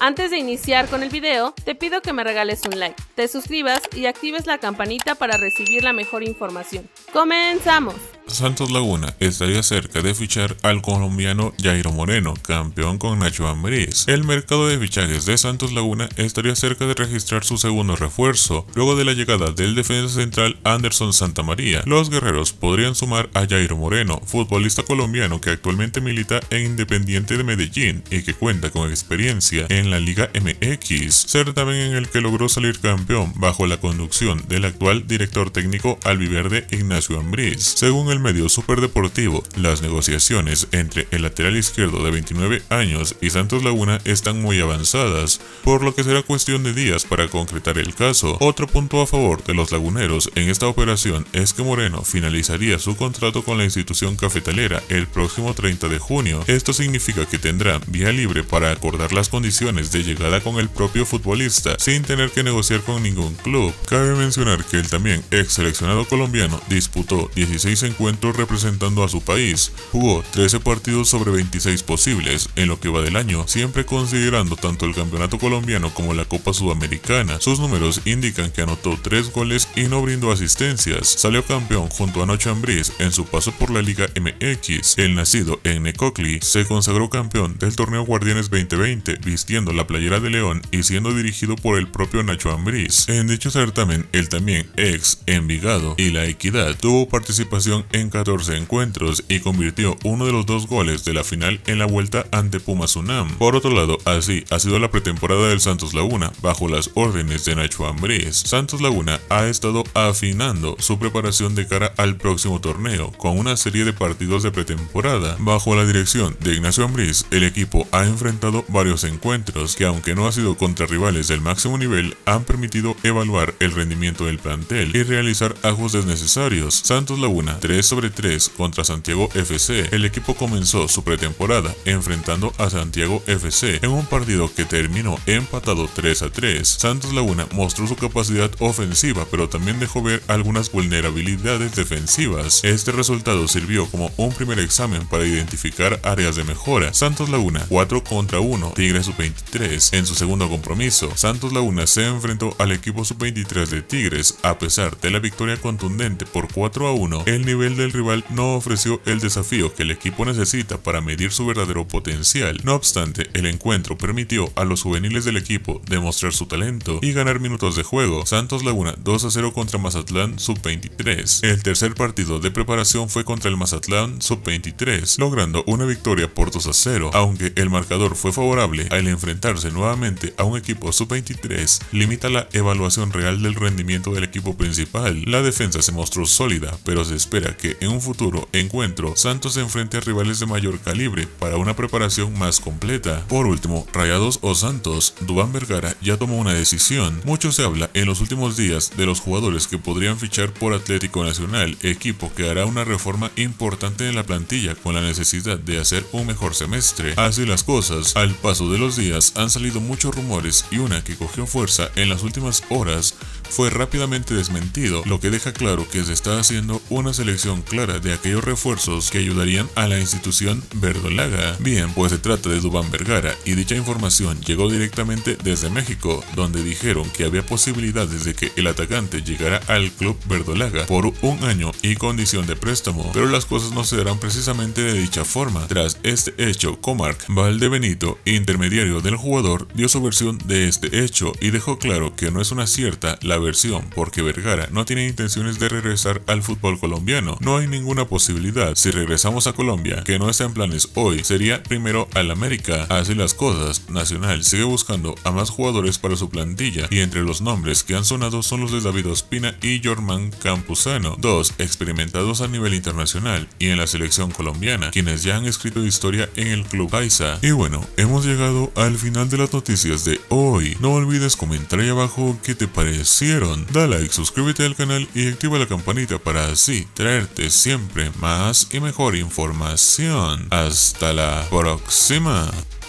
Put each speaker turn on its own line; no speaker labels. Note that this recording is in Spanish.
Antes de iniciar con el video, te pido que me regales un like, te suscribas y actives la campanita para recibir la mejor información. ¡Comenzamos!
Santos Laguna estaría cerca de fichar al colombiano Jairo Moreno, campeón con Nacho Ambriz. El mercado de fichajes de Santos Laguna estaría cerca de registrar su segundo refuerzo, luego de la llegada del defensa central Anderson Santamaría. Los guerreros podrían sumar a Jairo Moreno, futbolista colombiano que actualmente milita en Independiente de Medellín y que cuenta con experiencia en la Liga MX, certamen en el que logró salir campeón bajo la conducción del actual director técnico albiverde Ignacio Ambriz. Según el medio Superdeportivo, las negociaciones entre el lateral izquierdo de 29 años y Santos Laguna están muy avanzadas, por lo que será cuestión de días para concretar el caso. Otro punto a favor de los laguneros en esta operación es que Moreno finalizaría su contrato con la institución cafetalera el próximo 30 de junio. Esto significa que tendrá vía libre para acordar las condiciones de llegada con el propio futbolista sin tener que negociar con ningún club. Cabe mencionar que el también ex seleccionado colombiano disputó 16 encuentros representando a su país, jugó 13 partidos sobre 26 posibles en lo que va del año, siempre considerando tanto el campeonato colombiano como la Copa Sudamericana. Sus números indican que anotó 3 goles y no brindó asistencias. Salió campeón junto a Nacho Ambriz en su paso por la Liga MX. El nacido en Necoclí se consagró campeón del torneo Guardianes 2020, vistiendo la playera de León y siendo dirigido por el propio Nacho Ambriz. En dicho certamen, el también ex Envigado y La Equidad tuvo participación en 14 encuentros y convirtió uno de los 2 goles de la final en la vuelta ante Pumas UNAM. Por otro lado, así ha sido la pretemporada del Santos Laguna bajo las órdenes de Nacho Ambriz. Santos Laguna ha estado afinando su preparación de cara al próximo torneo con una serie de partidos de pretemporada. Bajo la dirección de Ignacio Ambriz, el equipo ha enfrentado varios encuentros que, aunque no ha sido contra rivales del máximo nivel, han permitido evaluar el rendimiento del plantel y realizar ajustes necesarios. Santos Laguna 3-3 contra Santiago FC. El equipo comenzó su pretemporada enfrentando a Santiago FC en un partido que terminó empatado 3-3. Santos Laguna mostró su capacidad ofensiva, pero también dejó ver algunas vulnerabilidades defensivas. Este resultado sirvió como un primer examen para identificar áreas de mejora. Santos Laguna 4-1 Tigres Sub-23. En su segundo compromiso, Santos Laguna se enfrentó al equipo Sub-23 de Tigres. A pesar de la victoria contundente por 4-1, el nivel del rival no ofreció el desafío que el equipo necesita para medir su verdadero potencial. No obstante, el encuentro permitió a los juveniles del equipo demostrar su talento y ganar minutos de juego. Santos Laguna 2-0 contra Mazatlán Sub-23. El tercer partido de preparación fue contra el Mazatlán Sub-23, logrando una victoria por 2-0. Aunque el marcador fue favorable, al enfrentarse nuevamente a un equipo Sub-23, limita la evaluación real del rendimiento del equipo principal. La defensa se mostró sólida, pero se espera que en un futuro encuentro Santos se enfrente a rivales de mayor calibre para una preparación más completa. Por último, Rayados o Santos, Duván Vergara ya tomó una decisión. Mucho se habla en los últimos días de los jugadores que podrían fichar por Atlético Nacional, equipo que hará una reforma importante en la plantilla con la necesidad de hacer un mejor semestre. Así las cosas, al paso de los días han salido muchos rumores y una que cogió fuerza en las últimas horas fue rápidamente desmentido, lo que deja claro que se está haciendo una selección clara de aquellos refuerzos que ayudarían a la institución verdolaga. Bien, pues se trata de Duván Vergara y dicha información llegó directamente desde México, donde dijeron que había posibilidades de que el atacante llegara al club verdolaga por un año y condición de préstamo, pero las cosas no se darán precisamente de dicha forma. Tras este hecho, Comarc Valdebenito, intermediario del jugador, dio su versión de este hecho y dejó claro que no es una cierta la versión porque Vergara no tiene intenciones de regresar al fútbol colombiano. No hay ninguna posibilidad. Si regresamos a Colombia, que no está en planes hoy, sería primero al América. Así las cosas, Nacional sigue buscando a más jugadores para su plantilla y entre los nombres que han sonado son los de David Ospina y Jorman Campuzano, 2 experimentados a nivel internacional y en la selección colombiana, quienes ya han escrito historia en el club paisa. Y bueno, hemos llegado al final de las noticias de hoy. No olvides comentar ahí abajo qué te parecieron. Da like, suscríbete al canal y activa la campanita para así traerte siempre más y mejor información. Hasta la próxima.